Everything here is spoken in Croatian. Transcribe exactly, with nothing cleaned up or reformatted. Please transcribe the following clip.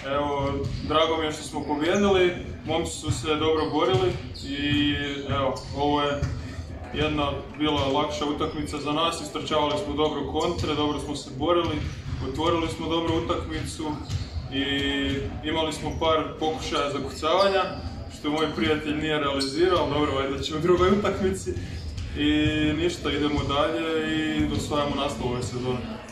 Evo, drago mi je što smo pobjedili, momci su se dobro borili i evo, ovo je jedna bila lakša utakmica za nas, istrčavali smo dobro kontre, dobro smo se borili, otvorili smo dobru utakmicu i imali smo par pokušaja zakucavanja, što moj prijatelj nije realizirao, dobro, valjda će u drugoj utakmici. I ništa, idemo dalje i osvajamo naslov ove sezone.